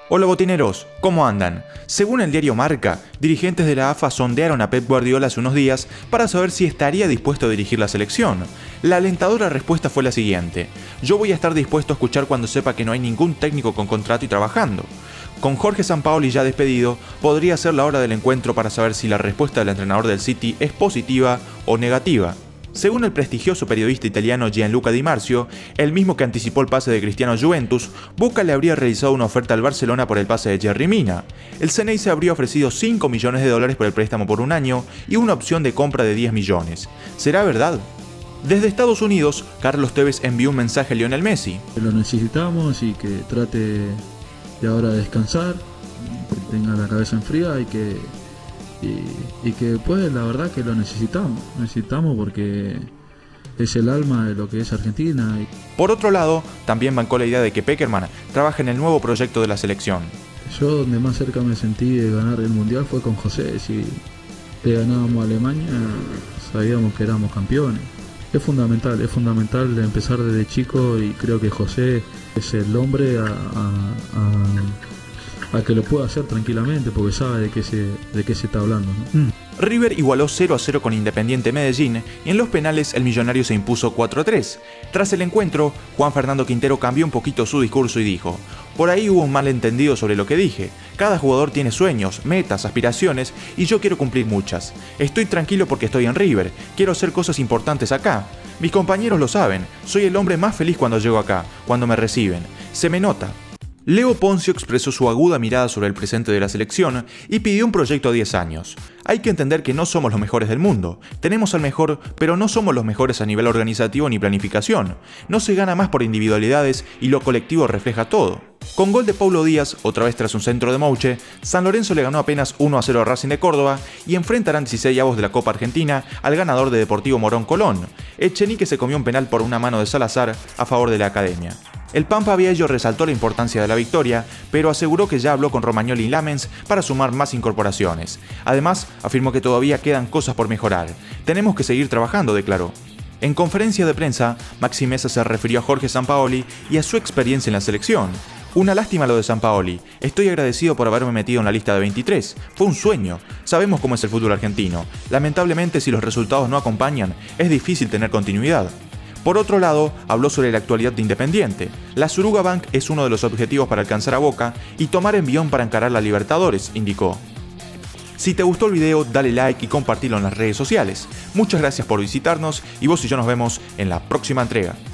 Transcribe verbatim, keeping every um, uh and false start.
Hola botineros, ¿cómo andan? Según el diario Marca, dirigentes de la A F A sondearon a Pep Guardiola hace unos días para saber si estaría dispuesto a dirigir la selección. La alentadora respuesta fue la siguiente: yo voy a estar dispuesto a escuchar cuando sepa que no hay ningún técnico con contrato y trabajando. Con Jorge Sampaoli ya despedido, podría ser la hora del encuentro para saber si la respuesta del entrenador del City es positiva o negativa. Según el prestigioso periodista italiano Gianluca Di Marzio, el mismo que anticipó el pase de Cristiano a Juventus, Boca le habría realizado una oferta al Barcelona por el pase de Yerry Mina. El Xeneize habría ofrecido cinco millones de dólares por el préstamo por un año y una opción de compra de diez millones. ¿Será verdad? Desde Estados Unidos, Carlos Tevez envió un mensaje a Lionel Messi. Lo necesitamos y que trate de ahora descansar, que tenga la cabeza en fría y que... Y, y que pues la verdad que lo necesitamos, necesitamos porque es el alma de lo que es Argentina. Por otro lado, también bancó la idea de que Pekerman trabaje en el nuevo proyecto de la selección. Yo donde más cerca me sentí de ganar el Mundial fue con José. Si le ganábamos a Alemania, sabíamos que éramos campeones. Es fundamental, es fundamental empezar desde chico y creo que José es el hombre a... a, a a que lo pueda hacer tranquilamente porque sabe de qué se, de qué se está hablando, ¿no? Mm. River igualó cero a cero con Independiente Medellín y en los penales el millonario se impuso cuatro a tres. Tras el encuentro, Juan Fernando Quintero cambió un poquito su discurso y dijo: por ahí hubo un malentendido sobre lo que dije. Cada jugador tiene sueños, metas, aspiraciones y yo quiero cumplir muchas. Estoy tranquilo porque estoy en River, quiero hacer cosas importantes acá. Mis compañeros lo saben, soy el hombre más feliz cuando llego acá, cuando me reciben. Se me nota. Leo Ponzio expresó su aguda mirada sobre el presente de la selección y pidió un proyecto a diez años. Hay que entender que no somos los mejores del mundo. Tenemos al mejor, pero no somos los mejores a nivel organizativo ni planificación. No se gana más por individualidades y lo colectivo refleja todo. Con gol de Paulo Díaz, otra vez tras un centro de Mouche, San Lorenzo le ganó apenas uno a cero a Racing de Córdoba y enfrentarán dieciseisavos de la Copa Argentina al ganador de Deportivo Morón Colón. Echenique se comió un penal por una mano de Salazar a favor de la Academia. El Pampa Viejo resaltó la importancia de la victoria, pero aseguró que ya habló con Romagnoli y Lamens para sumar más incorporaciones. Además, afirmó que todavía quedan cosas por mejorar. Tenemos que seguir trabajando, declaró. En conferencia de prensa, Maxi Meza se refirió a Jorge Sampaoli y a su experiencia en la selección. Una lástima lo de Sampaoli. Estoy agradecido por haberme metido en la lista de veintitrés. Fue un sueño. Sabemos cómo es el fútbol argentino. Lamentablemente, si los resultados no acompañan, es difícil tener continuidad. Por otro lado, habló sobre la actualidad de Independiente. La Suruga Bank es uno de los objetivos para alcanzar a Boca y tomar envión para encarar la Libertadores, indicó. Si te gustó el video, dale like y compartilo en las redes sociales. Muchas gracias por visitarnos y vos y yo nos vemos en la próxima entrega.